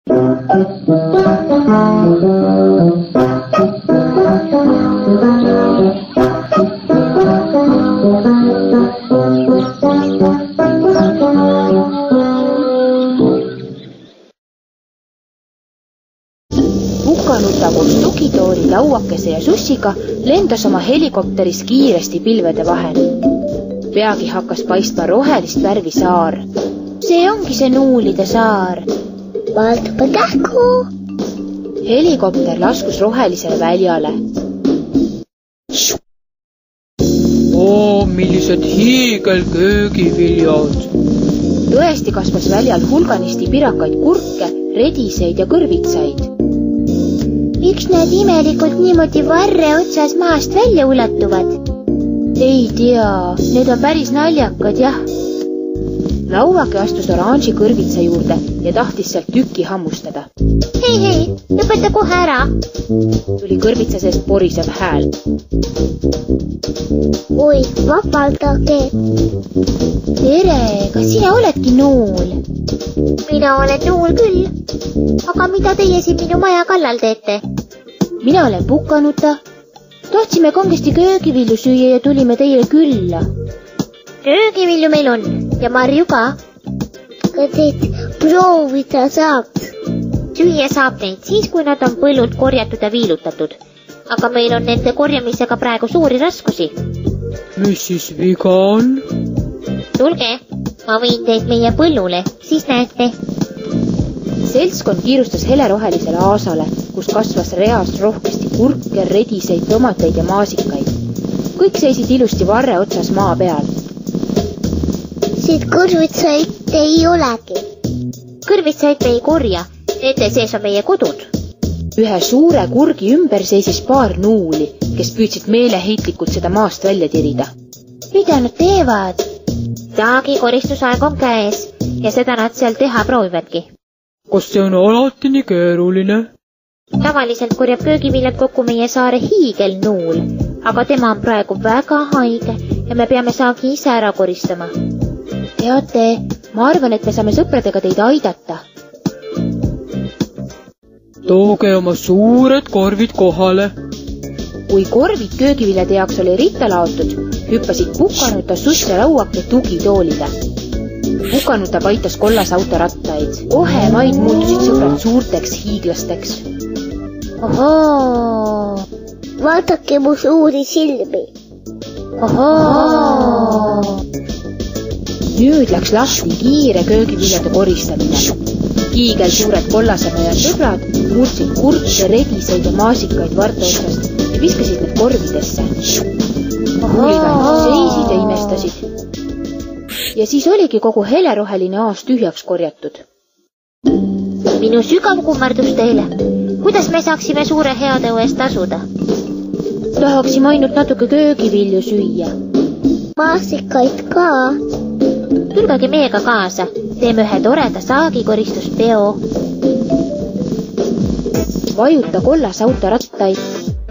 Pukanuta koos tugitooli, lauakese ja sussiga lendas oma helikopteris kiiresti pilvede vahel. Peagi hakkas paistma rohelist värvi saar. See ongi see nuulide saar. Vaatame kähku. Helikopter laskus rohelisele väljale. Millised hiigelköögiviljad. Tõesti kasvas väljal hulganisti pirakaid kurke, rediseid ja kõrvitsaid. Miks need imelikult niimoodi varre otsas maast välja ulatuvad? Ei tea, need on päris naljakad, jah. Lauake astus oranži kõrvitsa juurde ja tahtis sealt tüki hammustada. Hei, lõpeta kohe ära. Tuli kõrvitsa seest porisev hääl. Oi, vabaldage. Tere, kas sina oledki Nuul? Mina olen Nuul küll. Aga mida teie siin minu maja kallal teete? Mina olen Pukanuta. Tahtsime kangesti köögivilju süüa ja tulime teile külla. Köögivilju meil on ja marju ka. Kas teid proovida saab? Süüa saab neid siis, kui nad on põllult korjatud ja viilutatud. Aga meil on nende korjamisega praegu suuri raskusi. Mis siis viga on? Tulge, ma viin teid meie põllule, siis näete. Seltskond kiirustas helerohelisele aasale, kus kasvas reas rohkesti kurke, rediseid, tomateid ja maasikaid. Kõik seisid ilusti varre otsas maa peal. Siit kõrvitsaid ei olegi. Kõrvitsaid me ei korja, nende sees on meie kodud. Ühe suure kurgi ümber seisis paar nuuli, kes püüdsid meeleheitlikult seda maast välja tirida. Mida nad teevad? Saagi koristusaeg on käes ja seda nad seal teha proovivadki. Kas see on alati nii keeruline? Tavaliselt korjab köögiviljad kokku meie saare hiigelnuul, aga tema on praegu väga haige ja me peame saagi ise ära koristama. Teate, ma arvan, et me saame sõpradega teid aidata. Tooge oma suured korvid kohale. Kui korvid köögiviljade jaoks oli ritta laotud, hüppasid Pukanuta, Suss ja Lauake tugitoolide. Pukanuta paitas kollas autorattaid. Kohe maid muutusid sõbrad suurteks hiiglasteks. Ohoo! Vaadake mu suuri silmi. Ohoo! Nüüd läks lahti kiire köögiviljade koristamine. Hiigel suured kollasemeja sõbrad murdsid kurke, rediseid ja maasikaid varte otsast ja viskasid need korvidesse. Huliganid seisid ja imestasid. Ja siis oligi kogu heleroheline aas tühjaks korjatud. Minu sügav kummardus teile. Kuidas me saaksime suure heateo eest tasuda? Tahaksime ainult natuke köögivilju süüa. Maasikaid ka. Tulgagi meiega kaasa. Teeme ühe toreda saagikoristuspeo. Vajuta kollas autorattaid.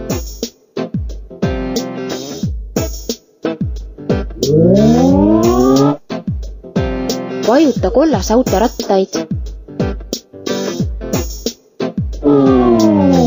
Vajuta kollas autorattaid.